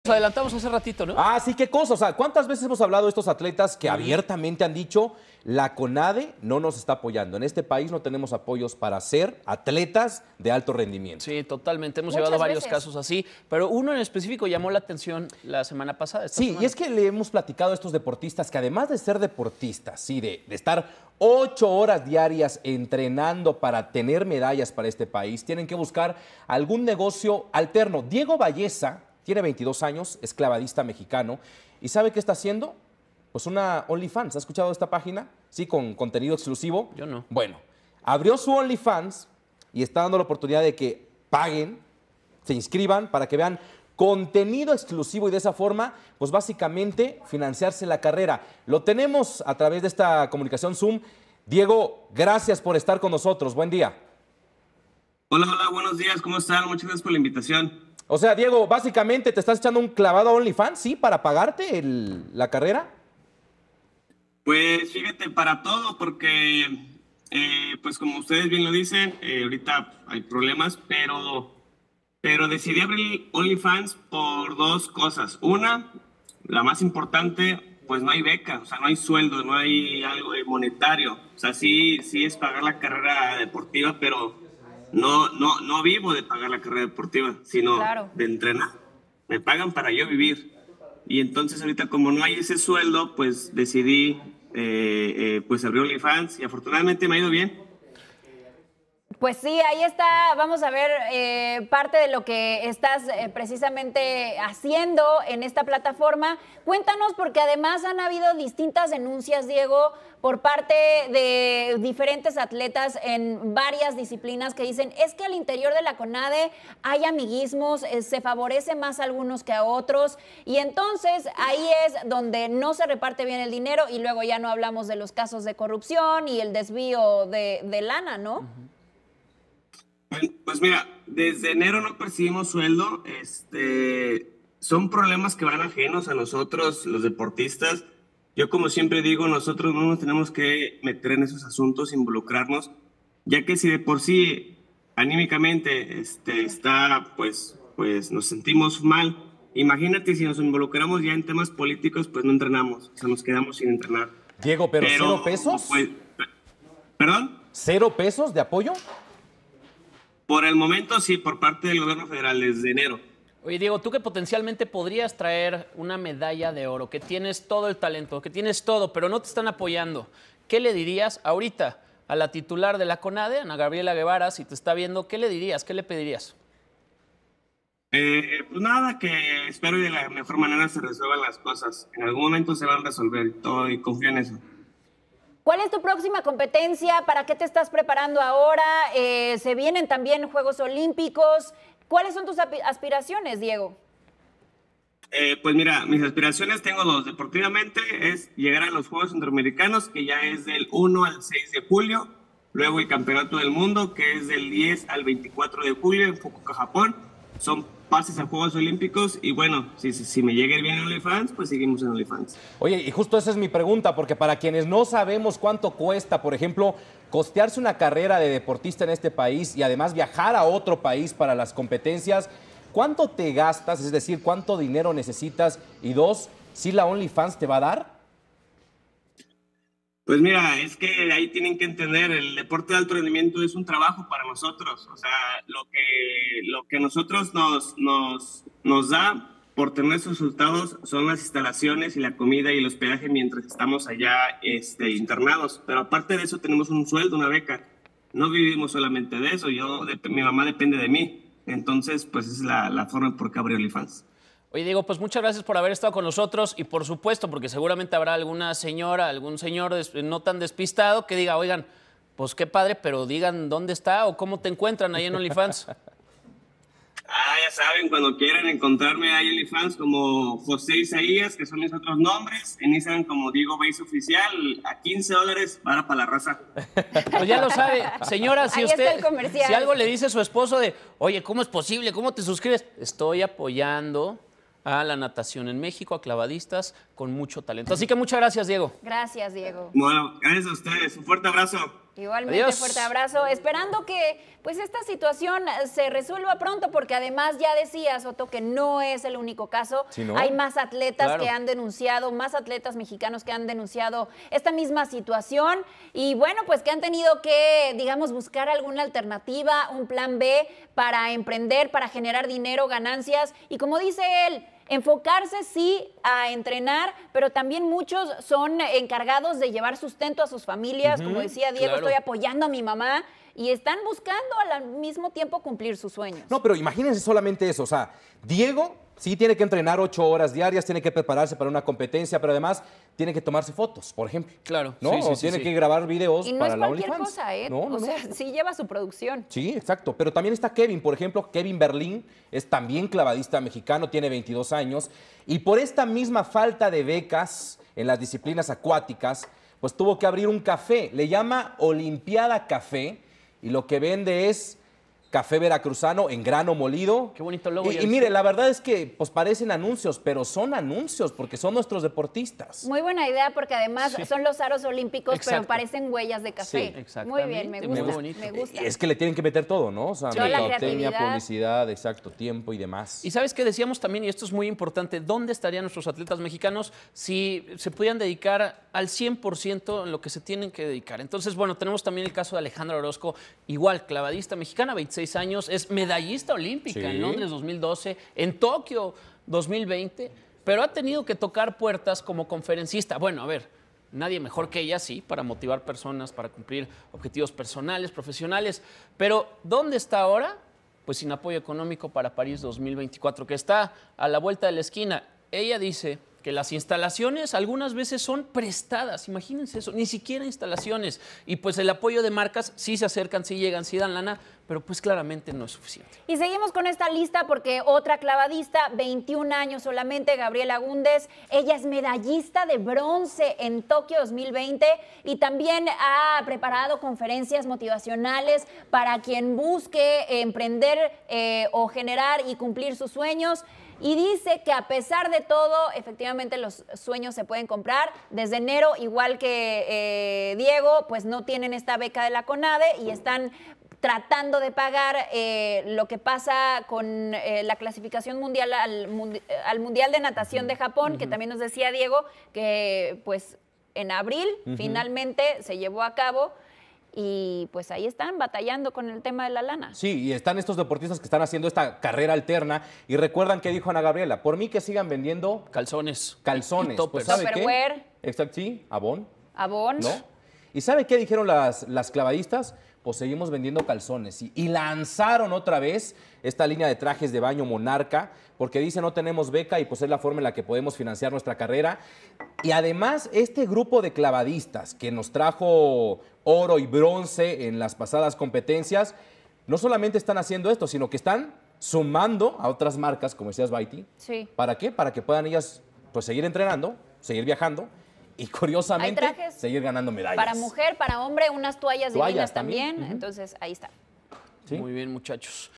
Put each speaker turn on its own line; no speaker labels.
Nos adelantamos hace ratito, ¿no?
Ah, sí, qué cosa. O sea, ¿cuántas veces hemos hablado de estos atletas que abiertamente han dicho la CONADE no nos está apoyando? En este país no tenemos apoyos para ser atletas de alto rendimiento.
Sí, totalmente. Hemos
Muchas
llevado varios
veces.
casos así, pero uno en específico llamó la atención la semana pasada.
Sí, y es que le hemos platicado a estos deportistas que además de ser deportistas, sí, de estar 8 horas diarias entrenando para tener medallas para este país, tienen que buscar algún negocio alterno. Diego Valleza tiene 22 años, es clavadista mexicano, y ¿sabe qué está haciendo? Pues una OnlyFans. ¿Has escuchado de esta página? Sí, con contenido exclusivo.
Yo no.
Bueno, abrió su OnlyFans y está dando la oportunidad de que paguen, se inscriban para que vean contenido exclusivo y de esa forma, pues básicamente financiarse la carrera. Lo tenemos a través de esta comunicación Zoom. Diego, gracias por estar con nosotros. Buen día.
Hola, hola, buenos días, ¿cómo están? Muchas gracias por la invitación.
O sea, Diego, básicamente te estás echando un clavado a OnlyFans, ¿sí? Para pagarte la carrera.
Pues fíjate, para todo, porque pues como ustedes bien lo dicen, ahorita hay problemas, pero decidí abrir OnlyFans por dos cosas. Una, la más importante, pues no hay beca, o sea, no hay sueldo, no hay algo monetario. O sea, sí es pagar la carrera deportiva, pero no vivo de pagar la carrera deportiva, sino
Claro.
de entrenar. Me pagan para yo vivir. Y entonces ahorita como no hay ese sueldo, pues decidí pues abrir OnlyFans y afortunadamente me ha ido bien.
Pues sí, ahí está, vamos a ver parte de lo que estás precisamente haciendo en esta plataforma. Cuéntanos, porque además han habido distintas denuncias, Diego, por parte de diferentes atletas en varias disciplinas que dicen, es que al interior de la CONADE hay amiguismos, se favorece más a algunos que a otros, y entonces ahí es donde no se reparte bien el dinero y luego ya no hablamos de los casos de corrupción y el desvío de lana, ¿no?
Pues mira, desde enero no percibimos sueldo. Son problemas que van ajenos a nosotros, los deportistas. Yo, como siempre digo, nosotros no nos tenemos que meter en esos asuntos, involucrarnos, ya que si de por sí anímicamente pues nos sentimos mal. Imagínate si nos involucramos ya en temas políticos, pues no entrenamos, o sea, nos quedamos sin entrenar.
Diego, pero ¿0 pesos?
Pues, ¿perdón?
¿0 pesos de apoyo?
Por el momento sí, por parte del gobierno federal, desde enero.
Oye, Diego, tú que potencialmente podrías traer una medalla de oro, que tienes todo el talento, que tienes todo, pero no te están apoyando, ¿qué le dirías ahorita a la titular de la CONADE, Ana Gabriela Guevara, si te está viendo? ¿Qué le dirías? ¿Qué le pedirías?
Pues nada, que espero y de la mejor manera se resuelvan las cosas. En algún momento se van a resolver todo y confío en eso.
¿Cuál es tu próxima competencia? ¿Para qué te estás preparando ahora? Se vienen también Juegos Olímpicos. ¿Cuáles son tus aspiraciones, Diego?
Pues mira, mis aspiraciones tengo dos. Deportivamente es llegar a los Juegos Centroamericanos, que ya es del 1 al 6 de julio. Luego el Campeonato del Mundo, que es del 10 al 24 de julio en Fukuoka, Japón. Son pases a Juegos Olímpicos y bueno, si me llega bien en OnlyFans, pues seguimos en OnlyFans.
Oye, y justo esa es mi pregunta, porque para quienes no sabemos cuánto cuesta, por ejemplo, costearse una carrera de deportista en este país y además viajar a otro país para las competencias, ¿cuánto te gastas? Es decir, ¿cuánto dinero necesitas? Y dos, ¿sí la OnlyFans te va a dar?
Pues mira, es que ahí tienen que entender, el deporte de alto rendimiento es un trabajo para nosotros. O sea, lo que nosotros nos da por tener esos resultados son las instalaciones y la comida y el hospedaje mientras estamos allá internados. Pero aparte de eso tenemos un sueldo, una beca. No vivimos solamente de eso, mi mamá depende de mí. Entonces, pues esa es la forma por qué abrí OnlyFans.
Oye, Diego, pues muchas gracias por haber estado con nosotros y por supuesto, porque seguramente habrá alguna señora, algún señor no tan despistado que diga, oigan, pues qué padre, pero digan dónde está o cómo te encuentran ahí en OnlyFans.
Ya saben, cuando quieran encontrarme ahí en OnlyFans como José Isaías, que son mis otros nombres, en Instagram como Diego Base Oficial, a $15 para la raza.
Pues ya lo sabe, señora, si
Ahí está
usted,
el comercial.
si algo le dice a su esposo de, oye, ¿cómo es posible? ¿Cómo te suscribes? Estoy apoyando a la natación en México, a clavadistas con mucho talento. Así que muchas gracias, Diego.
Gracias, Diego.
Bueno, gracias a ustedes. Un fuerte abrazo.
Igualmente,
Adiós.
fuerte abrazo. Esperando que pues esta situación se resuelva pronto, porque además ya decía Soto que no es el único caso.
Sí, ¿no?
Hay más atletas
Claro.
que han denunciado, más atletas mexicanos que han denunciado esta misma situación. Y bueno, pues que han tenido que, digamos, buscar alguna alternativa, un plan B para emprender, para generar dinero, ganancias. Y como dice él, enfocarse sí a entrenar, pero también muchos son encargados de llevar sustento a sus familias. Como decía Diego,
claro.
estoy apoyando a mi mamá y están buscando al mismo tiempo cumplir sus sueños.
No, pero imagínense solamente eso. O sea, Diego sí tiene que entrenar 8 horas diarias, tiene que prepararse para una competencia, pero además tiene que tomarse fotos, por ejemplo.
Claro,
¿No?
sí, sí,
O
sí,
tiene
sí.
que grabar videos
Y no
para
es
la
cualquier
OnlyFans.
cosa, ¿eh?
No, no,
o
no.
sea, sí lleva su producción.
Sí, exacto. Pero también está Kevin, por ejemplo, Kevin Berlín es también clavadista mexicano, tiene 22 años y por esta misma falta de becas en las disciplinas acuáticas, pues tuvo que abrir un café. Le llama Olimpiada Café y lo que vende es café veracruzano en grano molido.
Qué bonito logo, ya
Y
viste.
mire, la verdad es que pues parecen anuncios, pero son anuncios porque son nuestros deportistas.
Muy buena idea, porque además
Sí.
son los aros olímpicos, pero
Exacto.
parecen huellas de café.
Sí,
exactamente.
Muy bien, me
Muy
gusta.
bonito.
Me gusta.
Es que le tienen que meter todo, ¿no? O sea,
Toda la
mercadotecnia,
creatividad.
publicidad, exacto, tiempo y demás.
Y sabes que decíamos también, y esto es muy importante, ¿dónde estarían nuestros atletas mexicanos si se pudieran dedicar al 100% en lo que se tienen que dedicar? Entonces, bueno, tenemos también el caso de Alejandra Orozco, igual clavadista mexicana, 26 años, es medallista olímpica
Sí.
en Londres 2012, en Tokio 2020, pero ha tenido que tocar puertas como conferencista. Bueno, a ver, nadie mejor que ella, sí, para motivar personas, para cumplir objetivos personales, profesionales, pero ¿dónde está ahora? Pues sin apoyo económico para París 2024, que está a la vuelta de la esquina. Ella dice que las instalaciones algunas veces son prestadas, imagínense eso, ni siquiera instalaciones. Y pues el apoyo de marcas sí se acercan, sí llegan, sí dan lana, pero pues claramente no es suficiente.
Y seguimos con esta lista porque otra clavadista, 21 años solamente, Gabriela Gúndez, ella es medallista de bronce en Tokio 2020 y también ha preparado conferencias motivacionales para quien busque emprender o generar y cumplir sus sueños. Y dice que a pesar de todo, efectivamente los sueños se pueden comprar. Desde enero, igual que Diego, pues no tienen esta beca de la CONADE y están tratando de pagar lo que pasa con la clasificación mundial al Mundial de Natación de Japón, que también nos decía Diego, que pues en abril finalmente se llevó a cabo. Y pues ahí están batallando con el tema de la lana.
Sí, y están estos deportistas que están haciendo esta carrera alterna y recuerdan que dijo Ana Gabriela, por mí que sigan vendiendo
Calzones.
calzones.
Y toppers.
Pues ¿sabe qué?
Tupperware.
Exacto, sí, Avon,
Avon.
¿no? ¿Y sabe qué dijeron las clavadistas? Pues seguimos vendiendo calzones. Y lanzaron otra vez esta línea de trajes de baño Monarca, porque dice no tenemos beca y pues es la forma en la que podemos financiar nuestra carrera. Y además este grupo de clavadistas que nos trajo oro y bronce en las pasadas competencias, no solamente están haciendo esto, sino que están sumando a otras marcas, como decías, Baiti.
Sí.
¿Para qué? Para que puedan ellas pues seguir entrenando, seguir viajando y curiosamente
Hay trajes
seguir ganando medallas.
Para mujer, para hombre, unas toallas
Toallas
divinas
también.
también. Entonces, ahí está.
¿Sí?
Muy bien, muchachos.